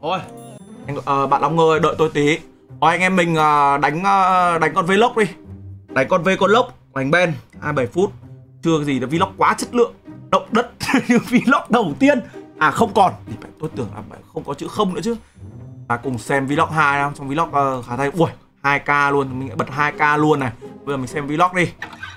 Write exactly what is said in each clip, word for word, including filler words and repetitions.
Thôi, anh, uh, bạn Long ơi, đợi tôi tí. Thôi anh em mình uh, đánh uh, đánh con vlog đi. Đánh con V con lốc, đánh Ben hai mươi bảy phút. Chưa gì là vlog quá chất lượng. Động đất như vlog đầu tiên. À không còn, tôi tưởng là không có chữ không nữa chứ. Ta cùng xem vlog hai nào. Trong vlog uh, khá thay. Ui, hai K luôn, mình bật hai K luôn này. Bây giờ mình xem vlog đi.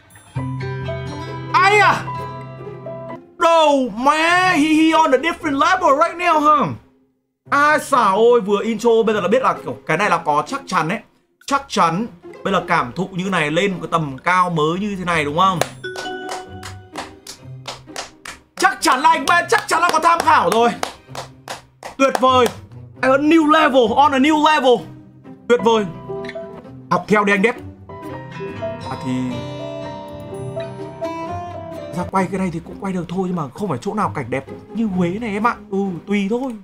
Ai à? No man, he, he on a different level right now huh? Ai xảo ôi, vừa intro bây giờ là biết là kiểu cái này là có chắc chắn ấy. Chắc chắn bây giờ cảm thụ như này lên một cái tầm cao mới như thế này đúng không? Chắc chắn là anh Ben, chắc chắn là có tham khảo rồi. Tuyệt vời. A new level, on a new level. Tuyệt vời. Học theo đi anh Đếp. À thì ra quay cái này thì cũng quay được thôi, nhưng mà không phải chỗ nào cảnh đẹp như Huế này em ạ. Ừ, tùy thôi.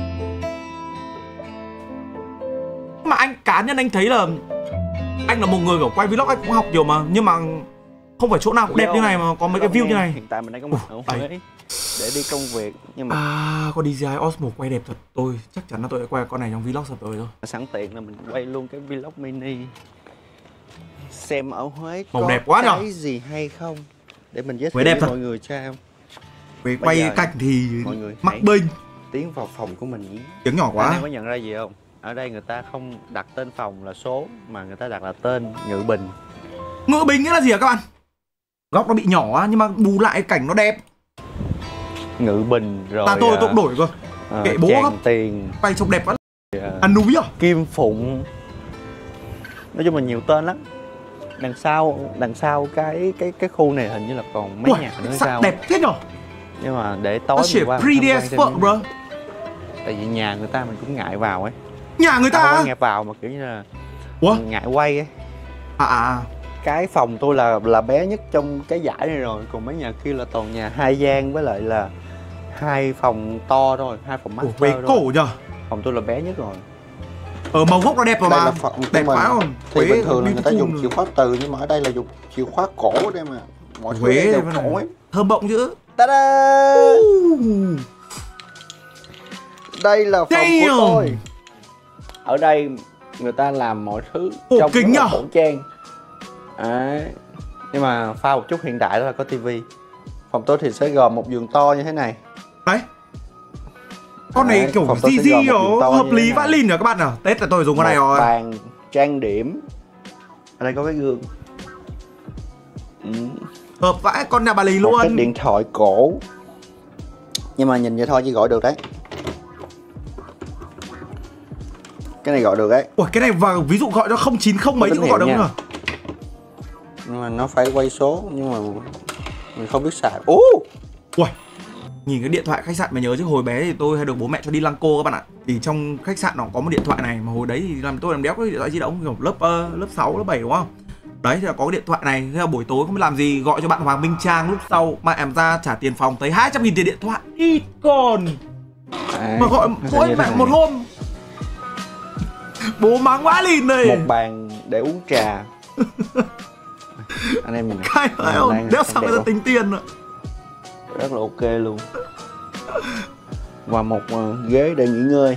Mà anh cá nhân anh thấy là anh là một người kiểu quay vlog, anh cũng học nhiều mà, nhưng mà không phải chỗ nào cũng đẹp như này mà có mấy cái view như này. Hiện tại mình đang có mặt ở Huế để đi công việc, nhưng mà à, con đê gi i Osmo quay đẹp thật. Tôi chắc chắn là tôi sẽ quay con này trong vlog sắp tới thôi. Sẵn tiện là mình quay luôn cái vlog mini, xem ở Huế màu có đẹp quá cái nhở? gì hay không để mình giới thiệu Huế đẹp với thật. mọi người cho em. Huế quay cảnh thì mọi người mắc bênh. Tiến vào phòng của mình nhé. Tiếng nhỏ quá. Anh em có nhận ra gì không? Ở đây người ta không đặt tên phòng là số, mà người ta đặt là tên Ngự Bình. Ngự Bình nghĩa là gì hả các bạn? Góc nó bị nhỏ nhưng mà bù lại cảnh nó đẹp. Ngự Bình rồi. Ta tôi tôi cũng đổi cơ. À, kệ bố góc Tiền. quay trông đẹp quá. À, À núi à? Kim Phụng. Nói chung là nhiều tên lắm. Đằng sau đằng sau cái cái cái khu này hình như là còn mấy Ui, nhà nữa sắc sao. đẹp thế nhở? Nhưng mà để tối Nó mình chỉ qua pretty tham quan as cho fuck nên- bro. Tại vì nhà người ta mình cũng ngại vào ấy. Nhà người ta Không á? có ngại vào mà kiểu như là Ủa? ngại quay ấy. À à à. Cái phòng tôi là là bé nhất trong cái dãy này rồi, còn mấy nhà kia là toàn nhà hai gian với lại là hai phòng to thôi, hai phòng Ủa, master Huế thôi. cổ nhở? Phòng tôi là bé nhất rồi. Ở màu gốc nó đẹp rồi Đây mà. là phòng của Đẹp mình. quá không? Thì Huế bình thường là người ta beautiful dùng rồi. chìa khóa từ, nhưng mà ở đây là dùng chìa khóa cổ đây mà. Mọi thứ Huế đây đều đây cổ này. ấy. Thơm bọng chứ. Ta-da! Đây là phòng Damn! của tôi. Ở đây người ta làm mọi thứ Ồ, trong kính rất là nhờ. cổ trang. Đấy. Nhưng mà pha một chút hiện đại đó là có tivi. Phòng tôi thì sẽ gồm một giường to như thế này. Đấy. Con này Đấy, kiểu phòng tôi di sẽ di gồm một kiểu giường to hợp như lý thế vã này. lìn rồi các bạn à. Tết là tôi dùng con này Một rồi. bàn trang điểm. Ở đây có cái gương. Ừ. Hợp vãi con nhà bà lì Một cái luôn. điện thoại cổ. Nhưng mà nhìn vậy thôi chứ gọi được đấy. Cái này gọi được đấy. Ủa cái này vào ví dụ gọi cho không chín không mấy thì Tín cũng gọi được hiệu không nha. nhỉ? Nhưng mà nó phải quay số. Nhưng mà mình không biết xài. Ú! Ui, nhìn cái điện thoại khách sạn mà nhớ chứ hồi bé thì tôi hay được bố mẹ cho đi lăng cô các bạn ạ. Thì trong khách sạn nó có một điện thoại này mà hồi đấy thì làm tôi làm đéo có điện thoại di động kiểu lớp uh, lớp sáu lớp bảy đúng không? Đấy thì là có cái điện thoại này, thế là buổi tối không biết làm gì gọi cho bạn Hoàng Minh Trang, lúc sau mà em ra trả tiền phòng thấy hai trăm nghìn tiền điện thoại ít còn. Đấy, Mà gọi mỗi mẹ một hôm bố mắng quá lìn này. một bàn để uống trà. Anh em nhìn này. Khai phải Đây không? này, Đéo đẹp sao người ta không? tính tiền ạ. Rất là ok luôn. Và một uh, ghế để nghỉ ngơi.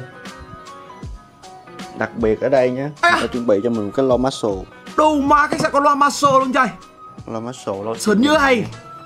Đặc biệt ở đây nhé, À. người ta chuẩn bị cho mình một cái low muscle. Đâu mà khách sạn có loa master luôn trời. Low muscle low Sớn như hay.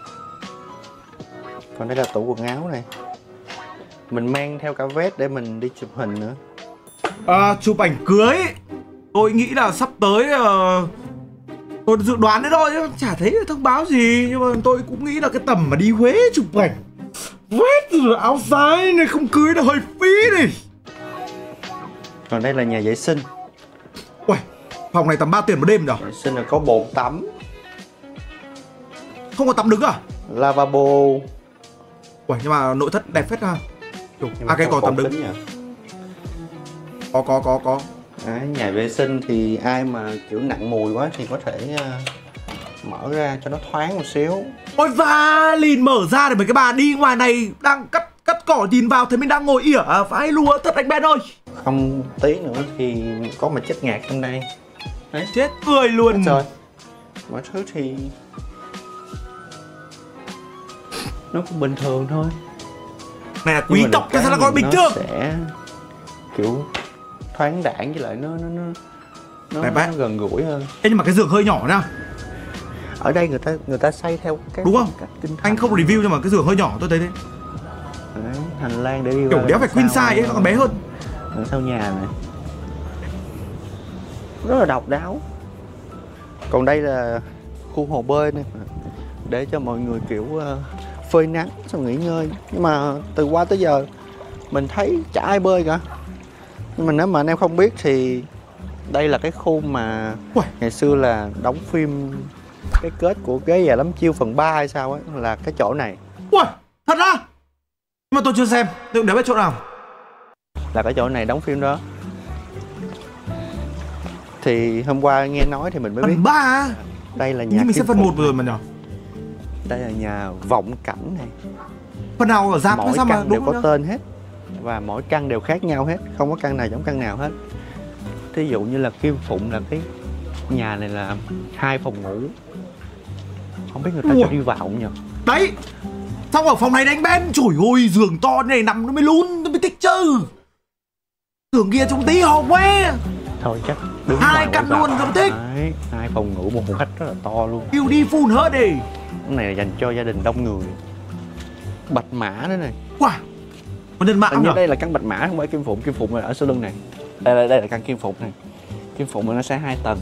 Còn đây là tủ quần áo này. Mình mang theo cả vest để mình đi chụp hình nữa. À, chụp ảnh cưới. Tôi nghĩ là sắp tới uh, tôi dự đoán đấy thôi chứ chả thấy thông báo gì. Nhưng mà tôi cũng nghĩ là cái tầm mà đi Huế chụp ảnh vest rồi áo dài này không cưới là hơi phí đi. Còn đây là nhà vệ sinh. Uầy, phòng này tầm ba tiền một đêm nhỉ? Vệ sinh là có bồn tắm, Không có tắm đứng à? lavabo. Uầy, nhưng mà nội thất đẹp phết ha. Nhưng À mà cái không có tắm cột đứng. kính nhỉ? Có có có có. Đấy, nhà vệ sinh thì ai mà kiểu nặng mùi quá thì có thể uh, mở ra cho nó thoáng một xíu. Ôi va lìn mở ra để mấy cái bà đi ngoài này đang cắt cắt cỏ nhìn vào thấy mình đang ngồi ỉa à, phải lùa thật anh Ben ơi. Không tí nữa thì có mà chất ngạt trong đây. Đấy. Chết cười luôn. Rồi. Mọi thứ thì nó cũng bình thường thôi. Này là Nhưng quý mà tộc được sao là cái gọi bình nó thường. sẽ kiểu thoáng đãng, với lại nó nó nó nó, Đẹp á. nó gần gũi hơn. Ê, nhưng mà cái giường hơi nhỏ nha. Ở đây người ta người ta xây theo cái Đúng không? cách kinh Anh không review nhưng mà cái giường hơi nhỏ tôi thấy thế. Đấy, hành lang để đi Kiểu qua đéo phải queen size ấy, nó còn bé hơn. Ở sau nhà này rất là độc đáo. Còn đây là khu hồ bơi này, để cho mọi người kiểu uh, phơi nắng xong nghỉ ngơi. Nhưng mà từ qua tới giờ mình thấy chả ai bơi cả. Nhưng mà nếu mà anh em không biết thì đây là cái khu mà Ui. ngày xưa là đóng phim cái kết của Ghế Già Lắm Chiêu phần ba hay sao ấy, là cái chỗ này. Ui, thật ra. Nhưng mà tôi chưa xem, tôi đéo biết chỗ nào. Là cái chỗ này đóng phim đó. Thì hôm qua nghe nói thì mình mới biết Phần ba á. đây là nhà Nhưng mình Kim xem phần Phụng. một rồi mà nhở. Đây là nhà vọng cảnh này. Phần nào ở giáp hay Mỗi sao mà căn đều đúng có không? tên hết. Và mỗi căn đều khác nhau hết. Không có căn nào giống căn nào hết. Thí dụ như là Kim Phụng là cái nhà này là hai phòng ngủ. Không biết người ta Ui. cho đi vào không nhỉ? Đấy. Xong ở phòng này đánh Ben. Trời ơi, giường to này nằm nó mới lún, nó mới thích chứ. Giường kia trông tí hòm quá. Thôi chắc đứng Hai ngoài căn quán luôn, bar. không thích. Đấy, hai phòng ngủ, một phòng khách rất là to luôn. Beautiful hết đi. Cái này là dành cho gia đình đông người. Bạch mã nữa này. Wow. Con nhân mã Hình như nhỉ? đây là căn bạch mã, không phải Kim Phụng. Kim Phụng là ở sau lưng này. Đây là, đây là căn Kim Phụng này. Kim Phụng nó sẽ hai tầng.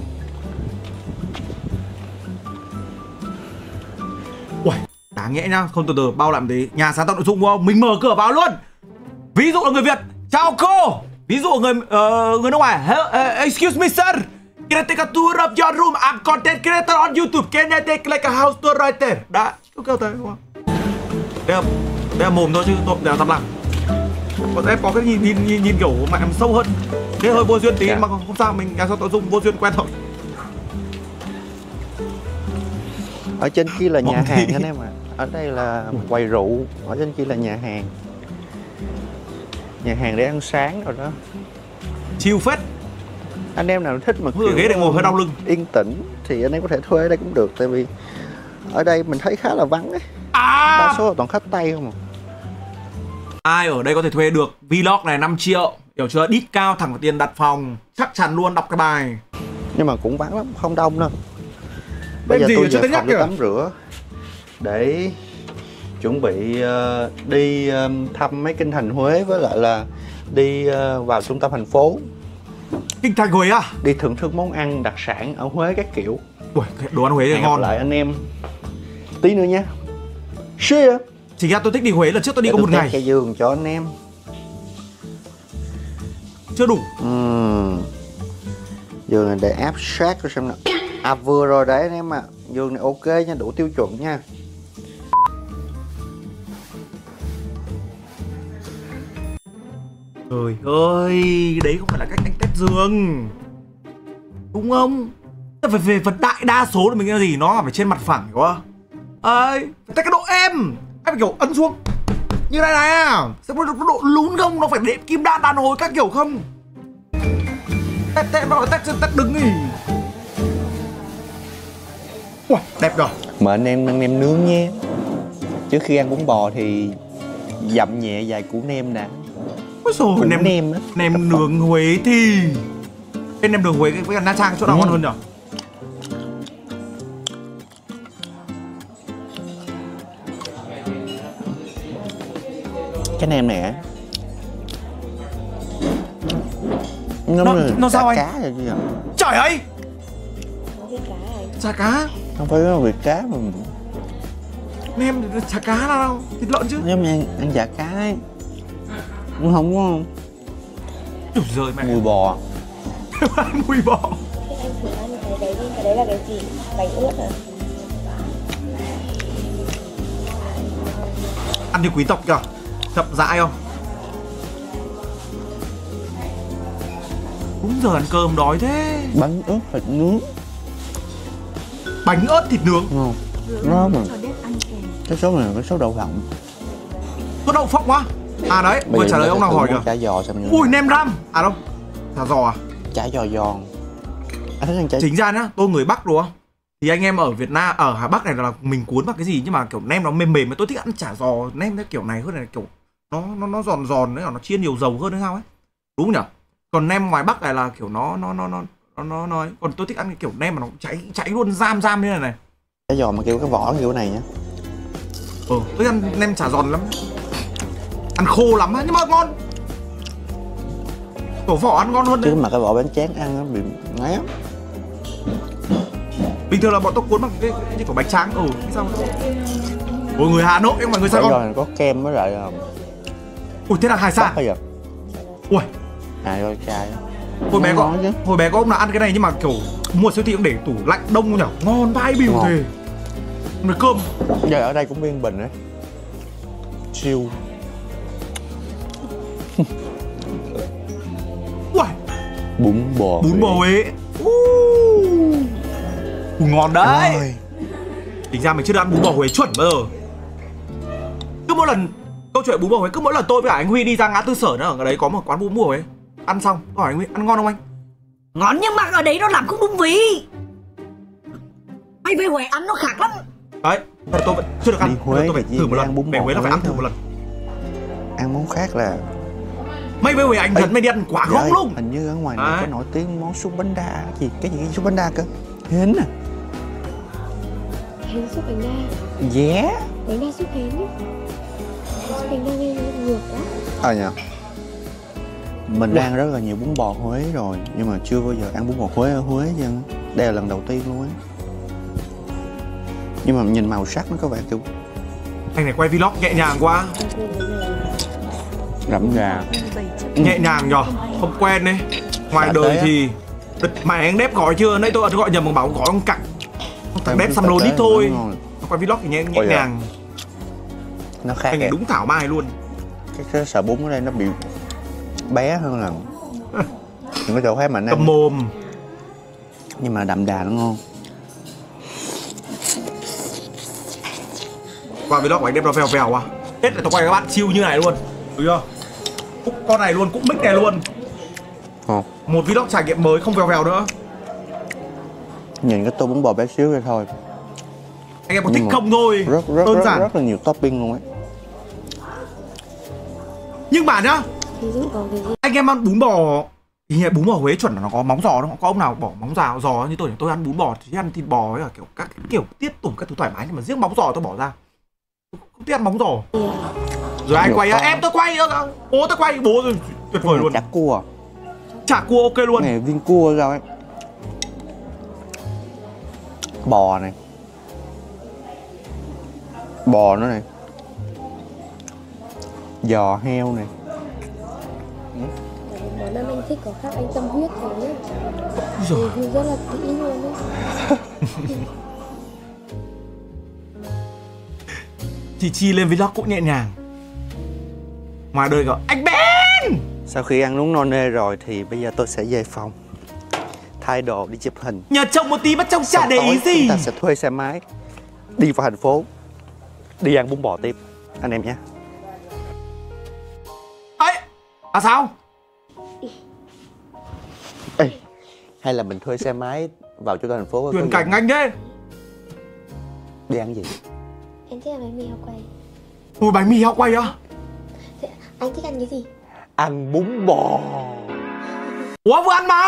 Uầy, đáng nhẽ nhá, không từ từ bao làm tí. Nhà sáng tạo nội dung đúng không? Mình mở cửa vào luôn. Ví dụ là người Việt, chào cô. Ví dụ người uh, người nước ngoài, Hello, uh, excuse me sir. Can I take a tour of your room? I'm content creator on YouTube. Can I take like a house tour right there? Đã, cứ kêu thế đúng không? Đây là, đây là mồm thôi chứ tôi để tầm lặng. Bọn em có cái nhìn nhìn nhìn, nhìn kiểu mà em sâu hơn. Thế hơi vô duyên tí Dạ. mà không sao, mình nhà sáng tạo nội dung vô duyên quen thôi. Ở trên kia là nhà Bóng hàng thì- anh em ạ. Ở đây là quầy rượu, ở trên kia là nhà hàng. Nhà hàng để ăn sáng rồi đó. Chill phết. Anh em nào thích mà Ui, ghế để ngồi hơi đau lưng. yên tĩnh thì anh em có thể thuê ở đây cũng được. Tại vì ở đây mình thấy khá là vắng ấy. À! Đa số là toàn khách Tây không à. Ai ở đây có thể thuê được vlog này năm triệu. Hiểu chưa? Đít cao thẳng vào tiền đặt phòng. Chắc chắn luôn, đọc cái bài. Nhưng mà cũng vắng lắm, không đông đâu. Bây Bên giờ gì tôi ở chỗ về Tây Nhắc phòng để kìa? tắm rửa để chuẩn bị ờ, đi ờ, thăm mấy kinh thành Huế, với lại là đi ờ, vào trung tâm thành phố, Kinh thành Huế à? đi thưởng thức món ăn đặc sản ở Huế các kiểu. Ui, đồ ăn Huế thì Hẹn gặp ngon. lại anh em tí nữa nha. See. Chỉ ra tôi thích đi Huế, lần trước tôi đi Để có tôi một test ngày. cái giường cho anh em. Chưa đủ. Uhm. Giường này để áp sát cho xem nào. À vừa rồi đấy anh em ạ. À. Giường này ok nha, đủ tiêu chuẩn nha. Trời ơi, đấy không phải là cách anh test giường. Đúng không? Thế phải về phần đại đa số là mình cái gì nó phải trên mặt phẳng quá. Ấy, phải test cái độ êm. Em phải kiểu ấn xuống như này này à. Sẽ có độ lún không? Nó phải đệm kim đan đàn hồi các kiểu không? Test test nó là test trên test đứng gì. Ui, đẹp rồi. Mời anh em ăn nem nướng nhé. Trước khi ăn bún bò thì dặm nhẹ vài củ nem đã. Ôi rồi Củ nem nem á. nem nướng Huế thì bên nem nướng Huế với Nha Trang chỗ nào Ừ. ngon hơn nhỉ? Cái nem này á, nó Nó- là nó sao chả anh? cá rồi chứ ạ. Trời ơi, Có cái cá này. chả cá, Không phải có việc cá mà nem chả cá nào đâu, thịt lợn chứ. giống như ăn, ăn chả cá ấy. Cũng không có Trời giời mẹ, mùi bò. mùi bò. Thế anh thử ăn cái đấy đi, cái đấy là cái gì? Bánh ướt à? Ăn như quý tộc kìa, chậm rãi không? Đúng giờ ăn cơm đói thế. Bánh ướt thịt nướng Bánh ớt thịt nướng, ngon. Nó mà Cho đét ăn kèm. cái số này là cái số đậu phộng. có đậu phộng quá. À đấy, vừa trả lời ông nào hỏi kìa. Chả giò xem như Ui nem ram, à đâu, chả giò à? chả giò giòn. Anh thích ăn chả Chính ra nhá, tôi người Bắc đúng không? Thì anh em ở Việt Nam, ở Hà Bắc này là mình cuốn vào cái gì nhưng mà kiểu nem nó mềm mềm, mà tôi thích ăn chả giò nem cái kiểu này hơn, là kiểu nó nó nó giòn giòn nữa, nó chiên nhiều dầu hơn hay sao ấy. đúng nhỉ? Còn nem ngoài Bắc này là kiểu nó nó nó nó nó nó nói, còn tôi thích ăn cái kiểu nem mà nó cháy cháy luôn, giam giam như này này. Cái giò mà kiểu cái vỏ kiểu này nhá. Ừ, tôi ăn nem chả giòn lắm, ăn khô lắm á nhưng mà ngon. Tổ vỏ ăn ngon hơn Chứ đấy. mà cái vỏ bánh tráng ăn nó bị ngấy lắm. Bình thường là bọn tôi cuốn bằng cái cái như kiểu bánh tráng. Ừ, sao? Ôi người Hà Nội nhưng mà người Sài Cái giò Gòn. này có kem với lại Ui thế là hải sản. bây giờ. Ui, À rồi chai. hồi bé có Ngon chứ. hồi bé có ông nào ăn cái này nhưng mà kiểu mua siêu thị cũng để tủ lạnh đông nhở, ngon vãi bỉu Ngon. thề. Nồi cơm. Giờ ở đây cũng yên bình đấy. Siêu. Ui, Bún bò. bún bò Huế. Uh. Ngon đấy. Ôi. Tính ra mình chưa được ăn bún bò Huế chuẩn bao giờ. Cứ mỗi lần câu chuyện bún bò Huế, cứ mỗi lần tôi với cả anh Huy đi ra ngã tư Sở nữa, ở đấy có một quán bún bò Huế. Ăn xong, tôi hỏi anh Huy, ăn ngon không anh? Ngon nhưng mà ở đấy nó làm không đúng vị. Mày về Huế ăn nó khác lắm. Đấy, nhưng mà tôi vẫn chưa được ăn. Đi Huế tôi phải thì thử một chỉ ăn lần. bún Về bò Huế là phải Huế ăn thử thôi. một lần. Ăn món khác là Mày về Huế anh thật mày đi ăn quá ngon luôn. Hình như ở ngoài này Đấy. có nổi tiếng món súp bánh đa gì, cái gì cái súp bánh đa cơ. Hến à. Hến súp bánh đa. Yeah. Bánh đa súp hến ấy. Súp bánh đa nghe nó ngược quá. Ờ nhờ. Mình ăn rất là nhiều bún bò Huế rồi, nhưng mà chưa bao giờ ăn bún bò Huế ở Huế chứ. Đây là lần đầu tiên luôn á. Nhưng mà nhìn màu sắc nó có vẻ kiểu Anh này quay vlog nhẹ nhàng quá. rậm rà. Nhẹ nhàng nhở, không quen đấy. Ngoài Dạ, đời thế á. thì mày anh đép gọi chưa? Nãy tôi gọi nhầm bằng bảo gọi ông cặn. Thằng đép xăm lô Tế đít thôi. nó ngon. Quay vlog thì nhẹ, nhẹ Ôi dạ. nhàng. Nó khác Anh này kìa. đúng thảo mai luôn. Cái, cái sợi bún ở đây nó bị bé hơn là những cái chỗ khác mà nó Cầm ăn, mồm. nhưng mà đậm đà nó ngon. Qua vlog của anh đép nó vèo vèo à. Tết này tôi quay các bạn chill như này luôn. Được chưa? Cúc con này luôn, cúc mic này luôn. Ồ, Một vlog trải nghiệm mới không vèo vèo nữa. nhìn cái tô bún bò bé xíu đây thôi, Anh em có Nhưng thích mà không thôi. rất rất Đơn rất, giản. rất là nhiều topping luôn ấy. Nhưng mà nhá, Ví dụ có cái gì? anh em ăn bún bò thì bún bò Huế chuẩn là nó có móng giò đâu. Có ông nào bỏ móng giò giò như tôi tôi ăn bún bò thì ăn thịt bò với cả kiểu các cái kiểu tiết tủng các thứ thoải mái, nhưng mà riêng móng giò tôi bỏ ra. Tôi không thích ăn móng giò. Rồi ai Nhiều quay á, to. em tôi quay, ơ, bố tôi quay, bố rồi tuyệt vời luôn. Chả cua, Chả cua ok luôn. này viên cua rồi ấy. Bò này, bò nữa này, giò heo này. Món ăn anh thích có khác anh tâm huyết thế nhá. Úi giời. Review rất là kỹ luôn đấy. Chị Chi lên vlog cũng nhẹ nhàng. Ngoài đời gọi anh Ben. Sau khi ăn uống no nê rồi thì bây giờ tôi sẽ về phòng thay đồ đi chụp hình. Nhờ chồng một tí bắt chồng chả Xong để ý tối gì. Chúng ta sẽ thuê xe máy đi vào thành phố đi ăn bún bò tiếp anh em nhé. Ấy, à sao? Ê, hay là mình thuê xe máy vào chỗ thành phố Chuyển cảnh anh thế. đi ăn gì? Em thích ăn bánh mì heo quay. Ôi bánh mì heo quay á. Thế anh thích ăn cái gì? Ăn bún bò. Ủa vừa ăn mà.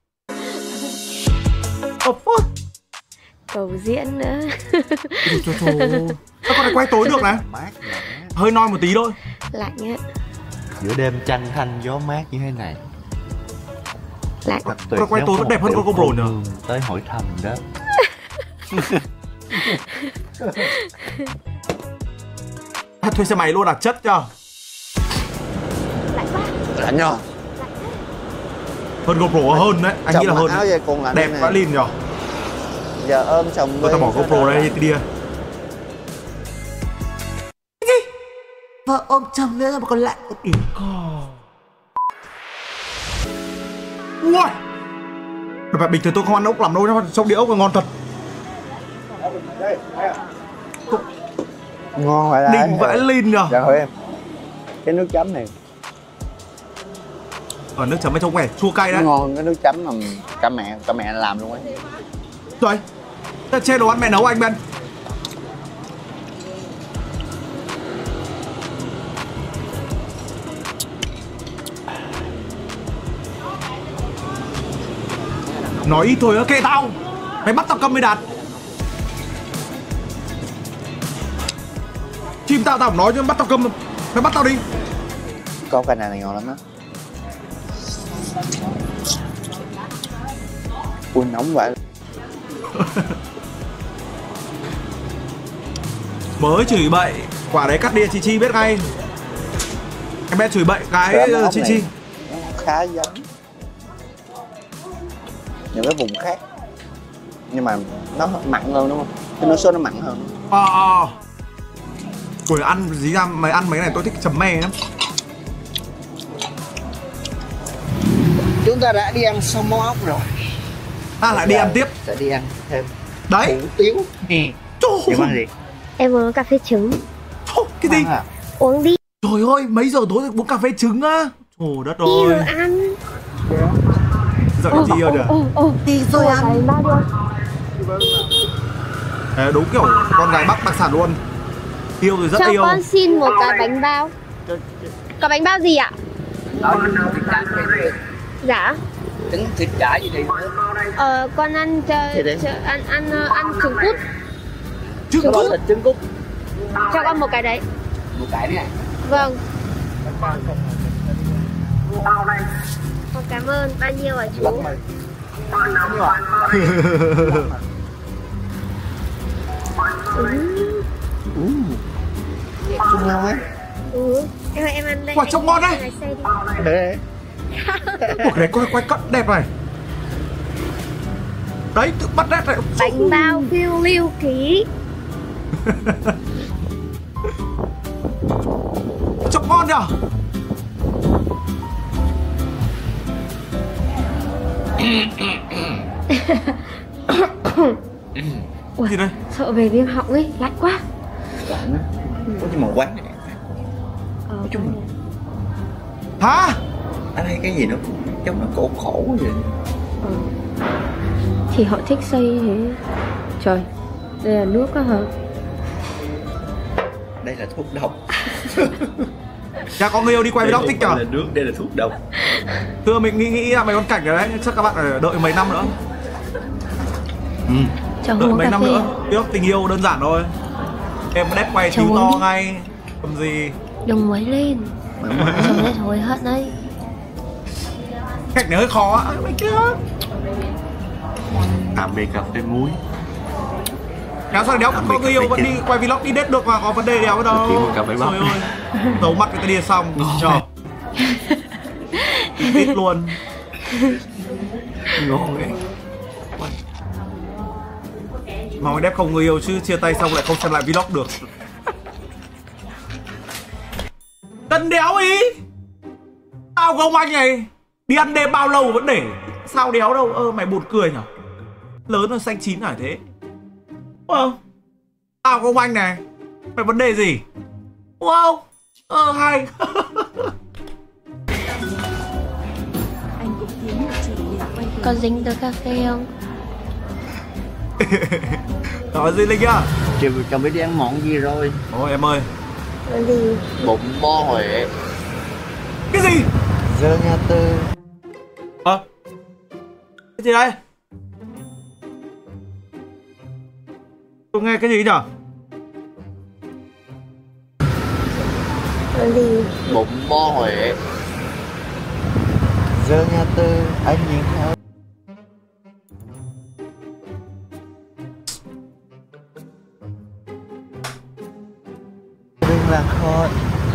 Ồ phút. Cầu diễn nữa. Trời trời. Sao con này quay tối được này? Mát mẻ. Hơi noi một tí thôi. Lạnh á. Giữa đêm tranh thanh gió mát như thế này. Lạnh. Thật Con quay tối vẫn đẹp hơn con GoPro nữa. Tới hỏi thầm đó. À, thuê xe máy luôn à, chất chưa? Lạnh quá. Lạnh nhờ. Hơn GoPro hơn đấy, anh nghĩ là hơn. áo vậy còn lạnh Đẹp này. quá lin nhở. Giờ ôm chồng Tôi ta bỏ GoPro đây đi đi. Vợ ôm chồng nữa mà còn lạnh một điểm cò. Ui. Đợt bạn bình thường tôi không ăn ốc làm đâu nhá, trong đĩa ốc là ngon thật. ngon vậy đấy. Đỉnh vãi lin nhở. Dạ hỏi em. Cái nước chấm này Ở nước chấm bên trong quẻ chua cay nó đấy. ngon, cái nước chấm mà cả mẹ cả mẹ làm luôn ấy. Rồi. Thế chê đồ ăn mẹ nấu anh Ben. Nói ít thôi á, kệ tao. Mày bắt tao cầm mới đạt. Chim tao tao không nói chứ bắt tao cầm. Mày bắt tao đi. Con cái này này ngon lắm đó. Ui nóng vậy. Mới chửi bậy, quả đấy cắt đi chị Chi biết ngay. Em bé chửi bậy cái chị Chi. Khá giống những cái vùng khác, nhưng mà nó mặn hơn đúng không? Cái nước sốt nó mặn hơn. Ờ ờ Ui ăn gì ra mày ăn mấy cái này tôi thích chấm me lắm. Chúng ta đã đi ăn xong món ốc rồi. Ta lại đi ăn tiếp. Sẽ đi ăn thêm đấy hủ tiếu. Em ăn gì? Em uống cà phê trứng. Thôi, cái gì? À? Uống đi. Trời ơi, mấy giờ tối uống cà phê trứng á? Trời đất Đi ơi. rồi ăn. Giận cái gì yêu nhỉ? Đi rồi ăn. Bao nhiêu? Ê, đúng kiểu con gái Bắc đặc sản luôn. Yêu rồi rất Cho yêu. con xin một cái bánh bao. Có bánh bao gì ạ? Dạ. Trứng thịt chả gì thì Ờ, con ăn cho, cho ăn ăn ăn trứng cút. Trứng cút. trứng cút. Cho con một cái đấy. Một cái này. Vâng. Con cảm ơn bao nhiêu hả chú? Ừ. Trông ngon ấy. Ừ. Em em ăn đây. Quả trông ngon đấy. Ê. Ủa, cái này quay quay cắt đẹp này. Đấy, tự bắt đẹp này. Bánh bao phiêu lưu ký. Trông ngon nhở? Ui, gì đây? sợ về viêm họng ấy, lạnh quá. Lạnh á. Có cái màu quán này. Ờ, Nói chung là Hả? anh thấy cái gì nó giống nó khổ khổ vậy. ờ. Thì họ thích xây thế. Trời, đây là nước á hả? Đây là thuốc độc. Chả có người yêu đi quay vlog thích nhở? Đây là nước, đây là thuốc độc. Thưa mình nghĩ nghĩ là mấy con cảnh rồi đấy, chắc các bạn phải đợi mấy năm nữa. Ừ. Cho Đợi uống mấy cà năm phê. nữa. Vlog tình yêu đơn giản thôi. Em đép quay Cho tíu uống to đi. ngay. Còn gì? Đừng quấy lên. Xong đấy thôi hết đấy. Cảnh này hơi khó á. Mấy kia. Tạm biệt cà phê muối. Kéo sao đéo có người yêu vẫn đi quay vlog đi date được mà có vấn đề đéo đâu. Chỉ một cà phê bắp. Trời ơi. Giấu mặt người ta đi xong. Chờ. Tít luôn. Ngon đấy. Mà mày đép không người yêu chứ chia tay xong lại không xem lại vlog được. Tân đéo ý. Tao không anh này. Đi ăn đêm bao lâu vẫn để. Sao đéo đâu. Ơ mày buồn cười nhở. Lớn rồi xanh chín hả thế. Đúng không? Tao không anh này. Mày vấn đề gì? Đúng không? Ờ hay. Có dính tới cà phê không? Nói gì Linh nhá. Chiều chồng biết đi ăn món gì rồi? Ôi em ơi. Cái gì? Bụng bo Huệ. Cái gì? Dơ Nha Tư. Ờ à, cái gì đây? Tôi nghe cái gì nhở? Cái gì? Bụng bo Huệ. Dơ Nha Tư. Anh nhìn theo. Đừng làm khôi.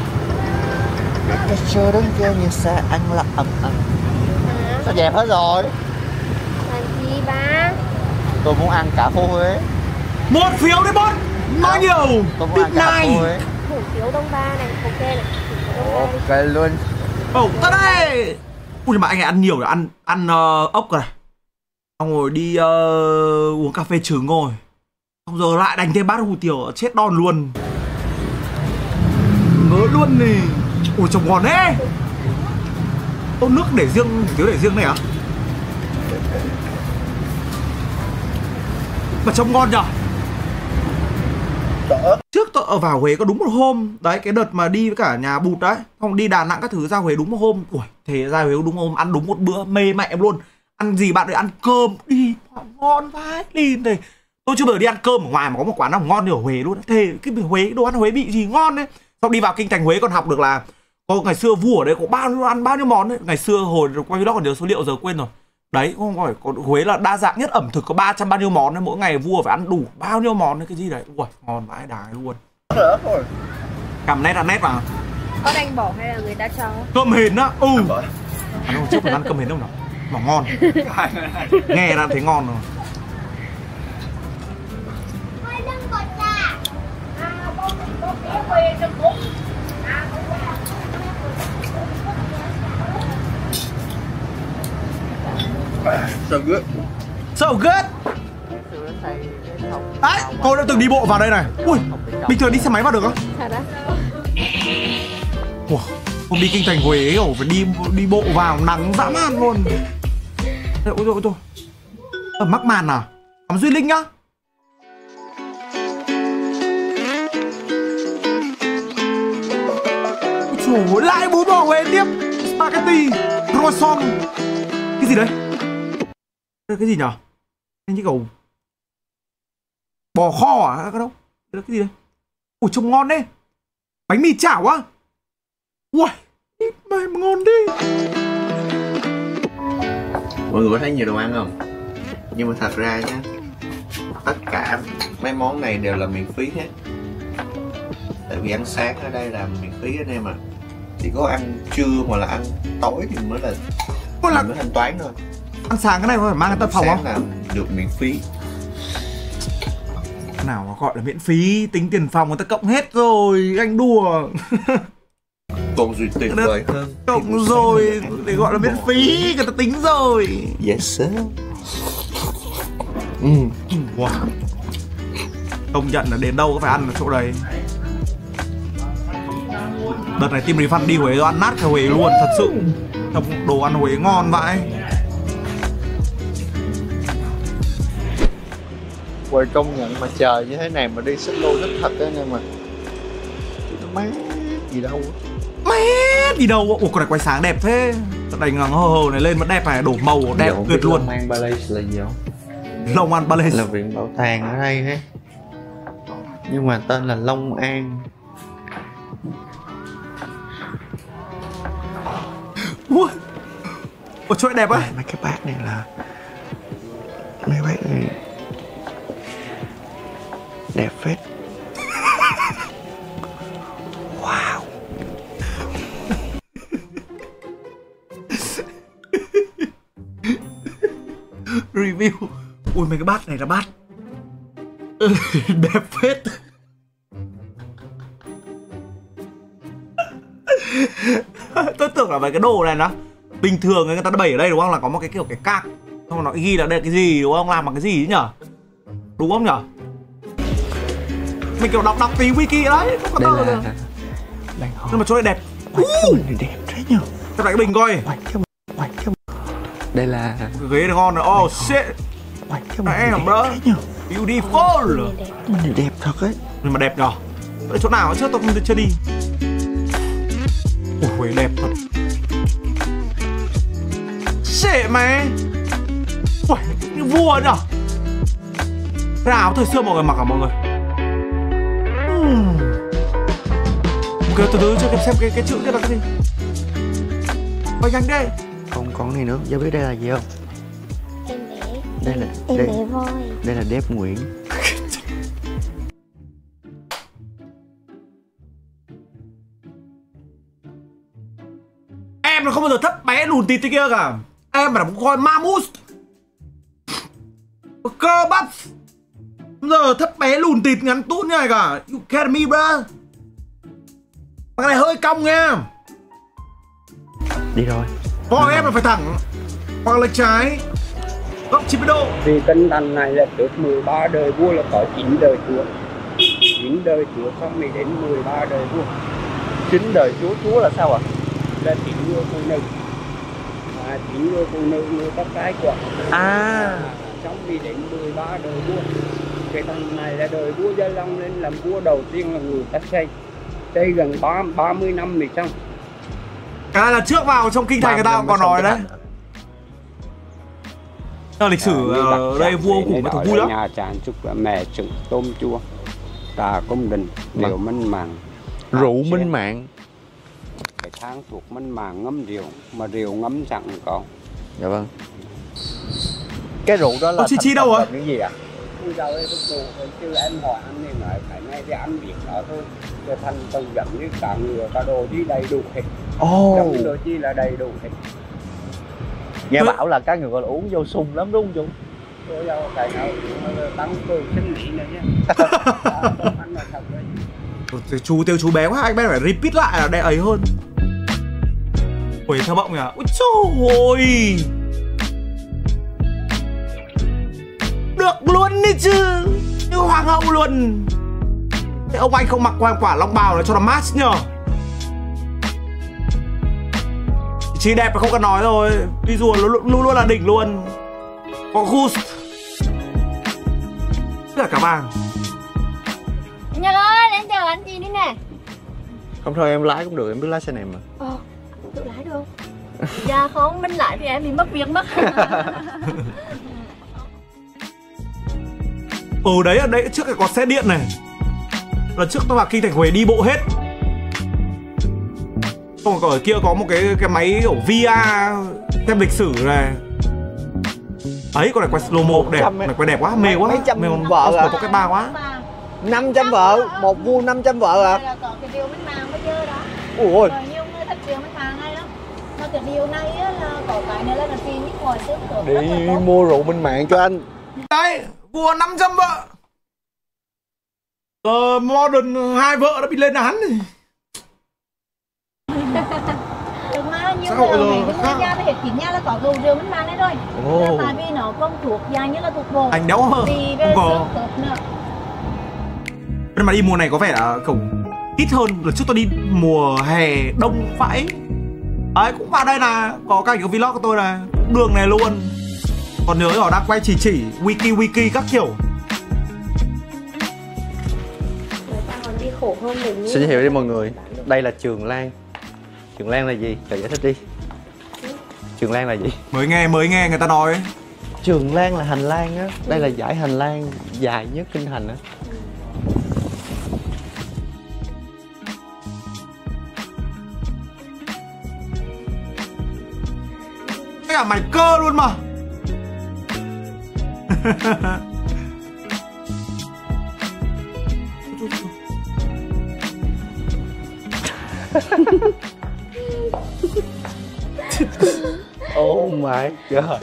Cái show đứng kia như xe ăn là ẩm ẩm. Sao dẹp hết rồi? Làm gì ba? Tôi muốn ăn cả phố Huế. Một phiếu đấy bot. Nói nhiều. Tôi muốn ăn cả phố Huế. Hủ tiếu Đông Ba này, ok này. Ok luôn. Ồ, ta đây. Ui nhưng mà anh ấy ăn nhiều rồi, ăn ăn uh, ốc rồi. Xong rồi đi uh, uống cà phê trứng rồi. Xong giờ lại đánh thêm bát hủ tiếu, chết đòn luôn. Ngớ luôn nè. Ui trông ngon thế. Tô nước để riêng, hủ tiếu để riêng này à? Mà trông ngon nhở? Trước tôi ở vào Huế có đúng một hôm. Đấy cái đợt mà đi với cả nhà bụt đấy. Không đi Đà Nẵng các thứ ra Huế đúng một hôm. Ui thế ra Huế đúng một hôm ăn đúng một bữa mê mẹ em luôn. Ăn gì bạn ơi, ăn cơm đi, ngon vãi lìn này. Tôi chưa bao giờ đi ăn cơm ở ngoài mà có một quán nào ngon như ở Huế luôn. Thề cái Huế, đồ ăn Huế bị gì ngon đấy. Xong đi vào kinh thành Huế còn học được là có ngày xưa vua ở đây có bao nhiêu ăn bao nhiêu món đấy. Ngày xưa hồi quay vlog còn nhớ số liệu, giờ quên rồi. Đấy, không phải có Huế là đa dạng nhất ẩm thực, có ba trăm bao nhiêu món đấy, mỗi ngày vua phải ăn đủ bao nhiêu món đấy, cái gì đấy. Ui, ngon vãi đái luôn. Cầm nét ăn nét vào. Con anh bỏ hay là người ta cho? Cơm hến á, ừ. Ăn không trước còn ăn cơm hến không nào? Mà ngon. Nghe đã thấy ngon rồi. So good. So good. Đấy, tôi đã từng đi bộ vào đây này. Ui, bình thường đi xe máy vào được không? Thật á? Wow, hôm đi kinh thành Huế kiểu phải đi đi bộ vào nắng dã man luôn. Ôi rồi ôi rồi. Ở mắc màn à? Cắm Duy Linh nhá. Ôi trời ơi, lại bún bò Huế tiếp. Spaghetti, croissant. Cái gì đấy? Đây cái gì nhở? Như kiểu bò kho à? Cái đâu? Đây cái gì đấy? Ủa trông ngon đấy. Bánh mì chảo á. Ui, mày ngon đi. Mọi người có thấy nhiều đồ ăn không? Nhưng mà thật ra nhá, tất cả mấy món này đều là miễn phí hết. Tại vì ăn sáng ở đây là miễn phí anh em à. Chỉ có ăn trưa hoặc là ăn tối thì mới là Có là mới thanh toán thôi. ăn sáng cái này có phải mang cái tân phòng sáng không? là được miễn phí. Nào mà gọi là miễn phí, tính tiền phòng người ta cộng hết rồi, anh đùa. Còn gì tuyệt vời hơn. Cộng rồi để gọi là miễn phí, người ta tính rồi. Yes sir. Ừ. Wow. Công nhận là đến đâu có phải ăn ở chỗ đấy. Đợt này team refund đi Huế rồi ăn nát cả Huế luôn, thật sự. Trong đồ ăn Huế ngon vậy. Quay công nhận mà trời như thế này mà đi xích lô rất thật đó nên mà nó mát gì đâu. Mét gì đâu. Ủa con này quay sáng đẹp thế. Đánh hờ hờ này lên vẫn đẹp này, đổ màu đẹp tuyệt luôn. Long An Palace là gì không? Long An Palace Là viện bảo tàng ở đây hết. Nhưng mà tên là Long An. Ui. Ủa chỗ này đẹp á. Mấy cái bát này là mấy bát này đẹp phết. Wow. Review. Ui mấy cái bát này là bát ừ, đẹp phết. Tôi tưởng là mấy cái đồ này nó bình thường người ta đã bày ở đây đúng không, là có một cái kiểu cái cạc xong nó ghi là đây là cái gì đúng không, làm bằng cái gì ấy nhở, đúng không nhở? Mình kiểu đọc đọc tí wiki đấy, không có tờ rồi. Nhưng mà chỗ này đẹp. Cái này đẹp thế nhở. Cho lại cái bình coi. Đây là cái ghế này ngon rồi. Oh shit. Damn bro. Beautiful. Cái này đẹp thật ấy. Nhưng mà đẹp nhở. Ở chỗ nào trước tôi không chưa đi. Ui đẹp thật. Shit mày. Ui như vua nhở. Cái áo thời xưa mọi người mặc à mọi người. uhm. Ok từ từ cho em xem cái, cái chữ kia là cái gì. Quay nhanh đây. Không còn này nữa, Gia biết đây là gì không? Em bé. Đây là Em đây, bé voi. đây là Đếp Nguyễn. Em là không bao giờ thấp bé lùn tịt thế kia cả. Em phải là một con mammoth. Cơ bắp. Giờ thấp bé lùn tịt ngắn tút như này cả. You kidding me bro. Cái này hơi cong nha. Đi rồi. Voi em là phải thẳng hoặc là trái góc chín mươi độ. Vì cân đàn này là trước mười ba đời vua là có chín đời chúa. chín đời chúa xong mới đến mười ba đời vua. Chín đời chúa, chúa là sao ạ? À? Là chín người phụ nữ. À, chín người phụ nữ người có cái quả. À. Xong mới đến mười ba đời vua. Cái thằng này là đời vua Gia Long nên làm vua đầu tiên là người ta xây. Xây gần ba mươi năm mới xong. Cái này là trước vào trong kinh thành người ta còn nói đấy. Theo lịch sử ở đây vua cũng có thú vui lắm. Nhà tràn chúc là mè trứng tôm chua, trà cung đình, rượu minh mạng, Rượu minh mạng. cái tháng thuộc minh mạng ngâm rượu, mà rượu ngâm chẳng có. Dạ vâng. Cái rượu đó là Ô, Chi Chi đâu rồi? cái gì ạ? Bây giờ ấy tôi tôi chứ em hỏi anh thì nói cái này thì ăn việc đó thôi. Cho thành từng dẫn như cả ngựa, cả đồ chi đầy đủ hết. Ồ. Trong cái đồ chi là đầy đủ hết. Nghe bảo là cá ngựa là uống vô sung lắm đúng không chú? Tôi đâu cái nào tăng cường sinh lý nữa chứ. Ăn là thật đấy. Chú tiêu chú bé quá, anh bé phải repeat lại là để ấy hơn. Ui thơ bọng nhỉ. Ui trời ơi. Được luôn đi chứ. Như hoàng hậu luôn. Thế ông anh không mặc hoàng quả long bào để cho nó match nhờ. Chị đẹp là không cần nói rồi. Đi rùa luôn luôn, luôn là đỉnh luôn. Có gu. Tất cả cả vàng. Nhật ơi, lên chờ anh chị đi nè. Không thôi em lái cũng được, em biết lái xe này mà. Ờ, tự lái được. Dạ không, mình lái thì em bị mất việc mất. Ừ đấy, ở đấy trước cái có xe điện này. Lần trước tôi vào kinh thành Huế đi bộ hết. Còn ở kia có một cái cái máy kiểu vê rờ xem lịch sử này. Ấy con này quay slow mo đẹp, này quay đẹp quá, mê quá. Mấy trăm mê vợ à. có cái ba quá. năm trăm vợ, một vuông năm trăm vợ à. Là có cái điều minh mạng bây giờ đó. Ui ôi. Rồi nhiều người thích điều minh mạng này lắm. Mà cái điều này á, là có cái này là tiền nước ngoài xứ được. Đi mua rượu minh mạng cho anh. Đấy, vua năm trăm vợ. Ờ, modern hai vợ đã bị lên án rồi. Được mà nhiều Xã hội người ở rồi, Mỹ khác. nhà với hết kín nhà là có rượu rượu minh mạng đấy rồi. Ồ. Tại vì nó không thuộc dạng như là thuộc bộ. Anh đéo hờ. Vì về Không có. xương khớp nữa. Nhưng mà đi mùa này có vẻ là kiểu ít hơn. Lần trước tôi đi mùa hè đông vãi. Đấy, cũng vào đây là có cảnh cái vlog của tôi này. Đường này luôn. Còn nhớ họ đang quay chỉ chỉ wiki wiki các kiểu. Người ta còn đi khổ hơn mình. Xin giới thiệu đi mọi người. Đây là Trường Lan. Trường Lan là gì? Thầy giải thích đi. Trường Lan là gì? Mới nghe mới nghe người ta nói. Trường Lan là hành lang á. Đây là dải hành lang dài nhất kinh thành á. Cái cả mày cơ luôn mà. Oh my god.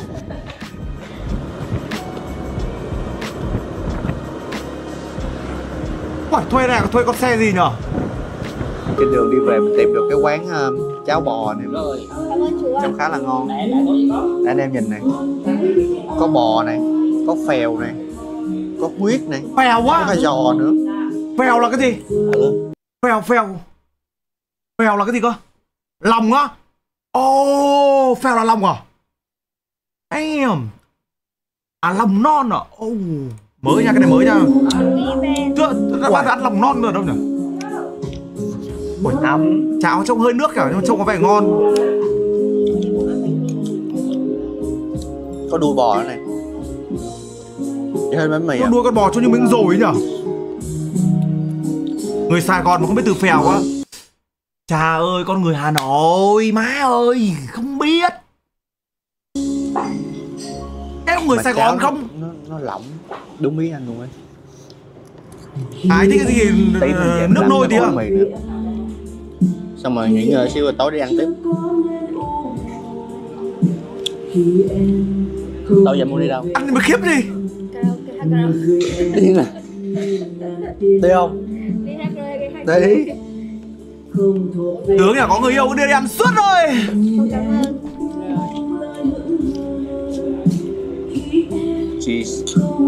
Ui, thuê này thuê con xe gì nhở? Trên đường đi về mình tìm được cái quán uh, cháo bò này. Cảm ơn chú ạ. Trông khá là ngon. Anh em nhìn này. Có bò này, có phèo này, có huyết này, Phèo có quá. cả giò nữa. Phèo là cái gì? Ừ. Phèo phèo. Phèo là cái gì cơ? Lòng á? Ồ, oh, phèo là lòng à? Damn. À lòng non à? Ồ, oh. Mới nha, cái này mới nha. Chưa, đã bao giờ ăn lòng non rồi đâu nhỉ? Ui, Nấm. cháo trông hơi nước cả nhưng mà trông có vẻ ngon. Có đuôi bò nữa này. Vậy hơn bánh mì à? Nuôi con bò cho như miếng rồi ấy nhỉ? Người Sài Gòn mà không biết từ phèo á. Cha ơi, con người Hà Nội, má ơi, không biết. Em người Mà Sài cháo Gòn không? Nó, nó lỏng. Đúng ý anh luôn ấy. Ai thích cái gì Tí mình dẹp nước lắm, nôi nó tí có à? mì nữa. Xong rồi nghỉ ngơi xíu rồi tối đi ăn tiếp. Đâu giờ muốn đi đâu? Ăn thì mới khiếp đi. Karaoke, hát karaoke. Đi nè. Đi không? Đi hát karaoke, hát Đi. Tướng nhà có người yêu cứ đưa đi ăn suốt rồi. Không, cảm ơn. Cheese.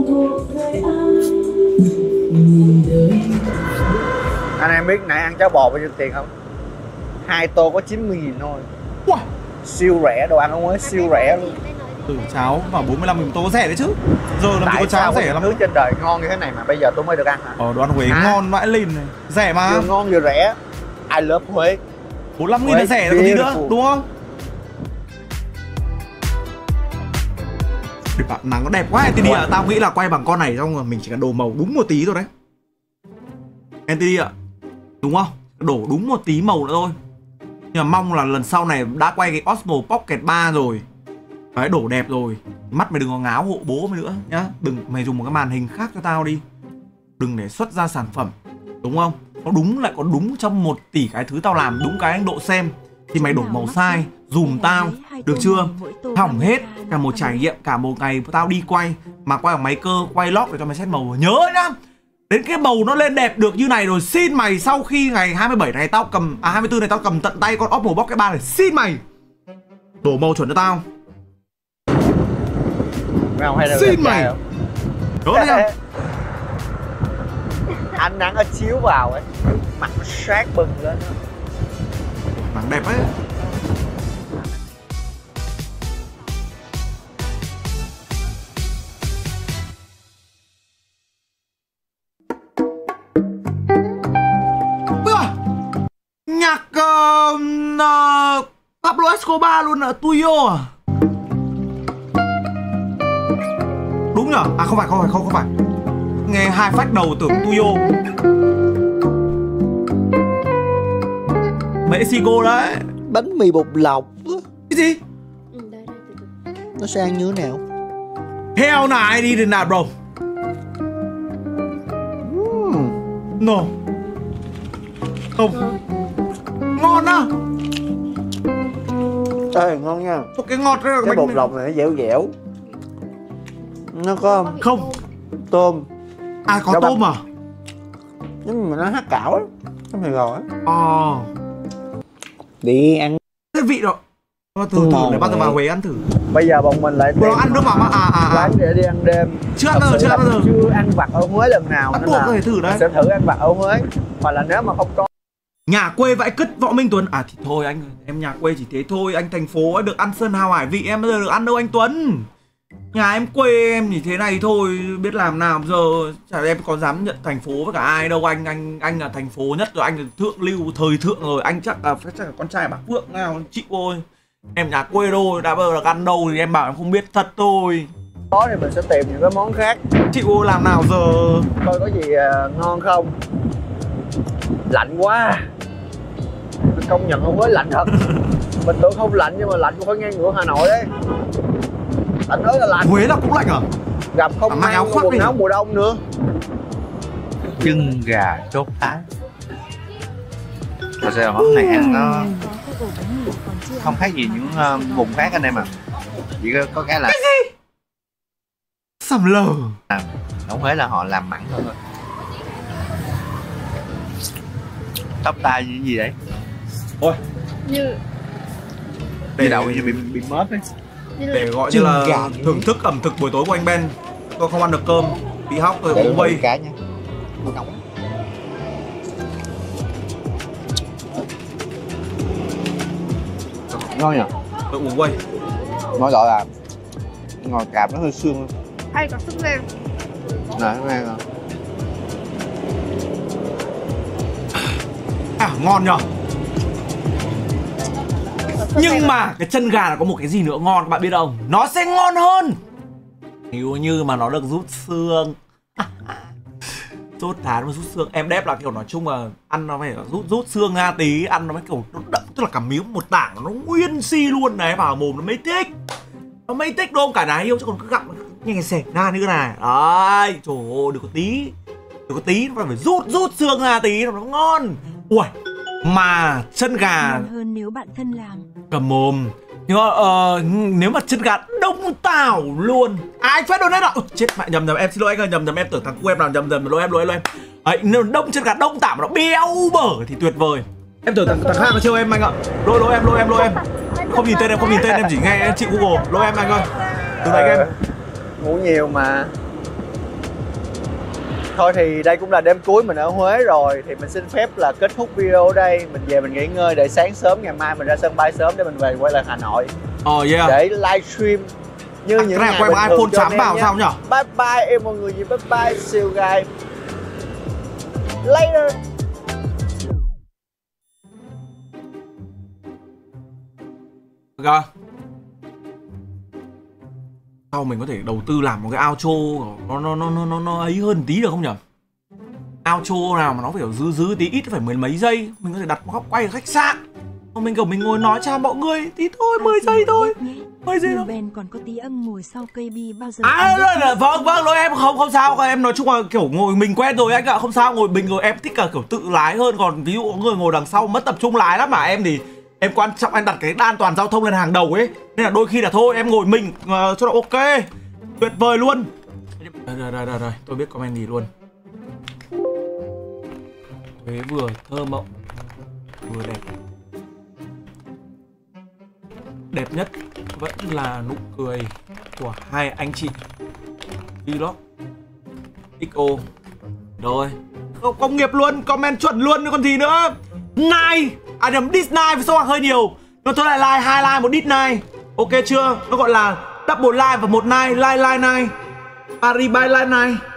Anh em biết nãy ăn cháo bò bao nhiêu tiền không? Hai tô có chín mươi nghìn thôi. Wow. Siêu rẻ, đồ ăn ở ngoài siêu rẻ luôn. Từ cháo vào bốn mươi lăm nghìn tô có rẻ đấy chứ. Giờ làm gì Tại có cháo sao rẻ có lắm. thứ trên đời ngon như thế này mà bây giờ tôi mới được ăn hả? Ờ, đồ ăn Huế À. ngon vãi lìn này. Rẻ mà. Vừa ngon vừa rẻ. I love Huế. bốn mươi lăm nghìn là rẻ rồi còn gì nữa, Beautiful. đúng không? Để bạn nắng nó đẹp quá en tê đê ạ. Tao nghĩ là quay bằng con này xong rồi mình chỉ cần đổ màu đúng một tí thôi đấy en tê đê ạ. Đúng không? Đổ đúng một tí màu nữa thôi. Nhưng mà mong là lần sau này đã quay cái Osmo Pocket ba rồi. Đấy, đổ đẹp rồi. Mắt mày đừng có ngáo hộ bố mày nữa nhá. Đừng, mày dùng một cái màn hình khác cho tao đi. Đừng để xuất ra sản phẩm. Đúng không? Có đúng lại có đúng trong một tỷ cái thứ tao làm đúng cái anh độ xem. Thì mày đổ màu sai, dùm tao. Được chưa? Hỏng hết cả một trải nghiệm, cả một ngày tao đi quay. Mà quay bằng máy cơ, quay log để cho mày xét màu. Nhớ nhá, đến cái màu nó lên đẹp được như này rồi, xin mày sau khi ngày hai mươi bảy này tao cầm, à hai mươi tư này tao cầm tận tay con Osmo Pocket ba này, xin mày đổ màu chuẩn cho tao. Xin mày. Đúng không? Ánh nắng nó chiếu vào ấy, mặt nó sát bừng lên. Nắng đẹp ấy. Nhạc uh, uh, Pablo Escobar luôn ở Tuyo à? Đúng nhở? À không phải, không phải, không, không phải. Nghe hai phách đầu tưởng Tuyo. Mexico đấy. Bánh mì bột lọc. Cái gì? Ừ, đây, đây, từ từ. Nó sẽ ăn như thế nào? Hell nào ai đi đến nào bro? uhm. No. Không. Ngon á. Ê, ngon nha. Có cái ngọt đấy. Cái bột lọc này nó dẻo dẻo. Nó có không tôm. À có Rau tôm bắp. à? Nhưng mà nó hát cảo á. Nó mày gò á. Ờ. Đi ăn. Cái vị đó. Thử thử để bao giờ vào Huế ăn thử. Bây giờ bọn mình lại Bro ăn nước mắm à à à. quán để đi ăn đêm. Chưa ăn bao giờ, chưa ăn bao giờ. Chưa ăn vặt ở Huế lần nào Bắt nên buộc là có thể thử đấy. sẽ thử ăn vặt ở Huế. Hoặc là nếu mà không có. Nhà quê vãi cứt Võ Minh Tuấn. À thì thôi anh ơi, em nhà quê chỉ thế thôi. Anh thành phố anh được ăn sơn hào hải vị, em bây giờ được ăn đâu anh Tuấn. Nhà em quê em chỉ thế này thôi, biết làm nào giờ. Chả em có dám nhận thành phố với cả ai đâu anh. Anh anh là thành phố nhất rồi, anh là thượng lưu thời thượng rồi. Anh chắc là chắc là con trai bác Phượng nào chịu thôi. Em nhà quê thôi, đã bao giờ được ăn đâu thì em bảo em không biết thật thôi. Có thì mình sẽ tìm những cái món khác. Chịu làm nào giờ. Coi có gì uh, ngon không. Lạnh quá. Công nhận ở Huế lạnh thật. Mình tưởng không lạnh nhưng mà lạnh cũng phải ngang ngửa Hà Nội đấy. Anh nói là lạnh. Huế là cũng lạnh à? Gặp không à, mang áo khoác quần đi. áo mùa đông nữa. Chân gà chốt Thái. Thật ra món này ăn nó không khác gì những uh, vùng khác anh em ạ. Chỉ có, có cái là cái gì? Sầm lờ. À, ở Huế là họ làm mặn hơn rồi. Tóc tai như gì đấy? Ôi. Như Để đậu như bị bị mớp ấy. Để gọi như là thưởng thức ẩm thực buổi tối của anh Ben. Tôi không ăn được cơm, bị hóc tôi uống vây. Cá nha. Nóng. Ngon nhỉ? Tôi uống vây. Nói gọi là ngồi cạp nó hơi xương. hay có sức lên. Này nó nghe rồi. À ngon nhở. Nhưng mà cái chân gà là có một cái gì nữa ngon các bạn biết không? Nó sẽ ngon hơn nếu như mà nó được rút xương. Rút thán và rút xương. Em đép là kiểu nói chung là ăn nó phải rút rút xương ra tí, ăn nó mới kiểu nó đậm, tức là cả miếng một tảng nó nguyên si luôn này vào mồm nó mới thích. Nó mới thích đúng không? Cả đá yêu chứ còn cứ gặm nghe xẻ ra như thế này. Đấy, trời ơi, được có tí. Được có tí nó phải rút rút xương ra tí nó ngon. Ui, mà chân gà hơn nếu bạn thân làm. cầm mồm. Nhưng mà uh, nếu mà chân gà đông tảo luôn. À anh phép donate ạ. Chết mẹ, nhầm nhầm em xin lỗi anh ơi, nhầm nhầm em tưởng thằng cu em làm nhầm nhầm lỗi em lỗi em. Ấy, nếu đông chân gà đông tảo mà nó béo bở thì tuyệt vời. Em tưởng thằng, thằng khác nó trêu em anh ạ. Lỗi lỗi em lỗi em lỗi em. Không nhìn tên em không nhìn tên em chỉ nghe chị Google. Lỗi em anh ơi. Từ nãy em Ngủ nhiều mà. Thôi thì đây cũng là đêm cuối mình ở Huế rồi. Thì mình xin phép là kết thúc video ở đây. Mình về mình nghỉ ngơi để sáng sớm ngày mai mình ra sân bay sớm để mình về quay lại Hà Nội. Ờ oh, yeah. Để livestream như à, những ngày ngày bình iPhone thường cho chám anh bảo em sao nhở? Bye bye em mọi người, bye bye, see you guys later. Được. sau mình có thể đầu tư làm một cái outro nó nó nó nó nó ấy hơn tí được không nhỉ? Outro nào mà nó phải kiểu dư dư tí, ít phải mười mấy giây, mình có thể đặt một góc quay ở khách sạn. Còn mình kiểu mình ngồi nói chào mọi người tí thôi, mười giây thôi. mười giây thôi. Ben còn có tí âm ngồi sau cây bi bao giờ. À rồi là vâng vâng rồi em không không sao, em nói chung là kiểu ngồi mình quen rồi anh ạ, không sao, ngồi mình rồi em thích cả kiểu tự lái hơn, còn ví dụ có người ngồi đằng sau mất tập trung lái lắm mà em thì em quan trọng em đặt cái an toàn giao thông lên hàng đầu ấy, nên là đôi khi là thôi em ngồi mình uh, cho nó ok, tuyệt vời luôn. Rồi rồi rồi rồi, tôi biết comment gì luôn. Thế vừa thơ mộng vừa đẹp. Đẹp nhất vẫn là nụ cười của hai anh chị Vlog ích ô. Rồi không công nghiệp luôn, comment chuẩn luôn còn gì nữa. Nine à nhầm diss nine với số hàng hơi nhiều, nó tôi lại like hai like một diss nine, ok chưa? Nó gọi là double like và một nine, like like nine, Paris by like nine.